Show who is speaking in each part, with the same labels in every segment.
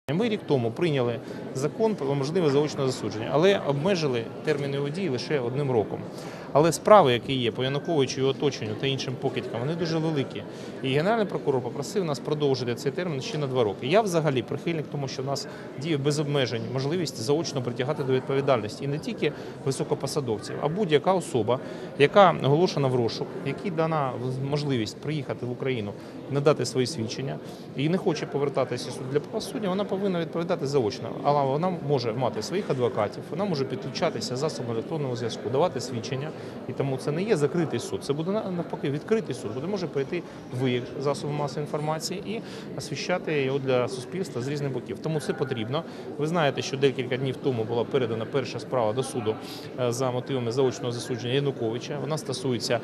Speaker 1: Ми рік тому прийняли закон про можливе заочне засудження, але обмежили термін його дії лише 1 роком. Але справи, які є по Януковичу, його оточенню та іншим покидькам, вони дуже великі. І Генеральний прокурор попросив нас продовжити цей термін ще на 2 роки. Я взагалі прихильник тому, що в нас діє без обмежень можливість заочно притягати до відповідальності. І не тільки високопосадовців, а будь-яка особа, яка оголошена в розшук, якій дана можливість приїхати в Україну, надати свої свідчення і не хоче повертатися для правосуддя, вона повинна відповідати заочно. Але вона може мати своїх адвокатів, вона може підключатися засобом електронного зв'язку, давати свідчення. І тому це не є закритий суд, це буде навпаки відкритий суд, де може прийти ви, засоби масової інформації, і освіщати його для суспільства з різних боків. Тому це потрібно. Ви знаєте, що декілька днів тому була передана перша справа до суду за мотивами заочного засудження Януковича. Вона стосується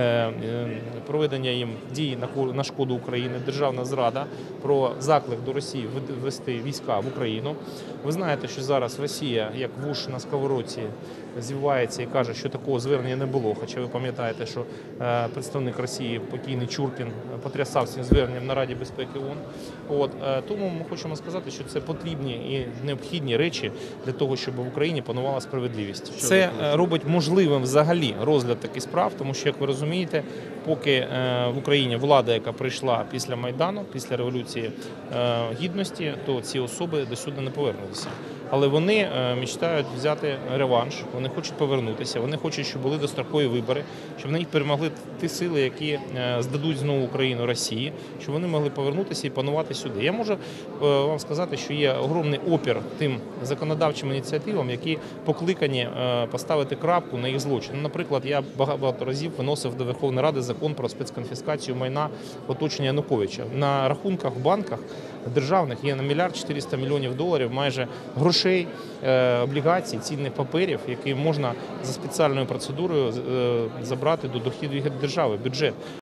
Speaker 1: проведення їм дій на шкоду України, державна зрада, про заклик до Росії ввести війська в Україну. Ви знаєте, що зараз Росія, як вуж на сковородці, зівається і каже, що такого звернення не було. Хоча ви пам'ятаєте, що представник Росії, покійний Чуркін, потрясав цим зверненням на Раді безпеки ООН. Тому ми хочемо сказати, що це потрібні і необхідні речі для того, щоб в Україні панувала справедливість. Це робить можливим взагалі розгляд таких справ, тому що, як ви розумієте, поки в Україні влада, яка прийшла після Майдану, після Революції Гідності, то ці особи до суду не повернулися. Але вони мечтають взяти реванш, вони хочуть повернутися, вони хочуть, щоб були дострокові вибори, щоб на них перемогли ті сили, які здадуть знову Україну Росії, щоб вони могли повернутися і панувати сюди. Я можу вам сказати, що є огромний опір тим законодавчим ініціативам, які покликані поставити крапку на їх злочин. Наприклад, я багато разів виносив до Верховної Ради закон про спецконфіскацію майна оточення Януковича. На рахунках в банках державних є на $1 400 мільйонів майже грошей, облігацій, цінних паперів, які можна за спеціальною процедурою забрати до доходів держави, бюджет.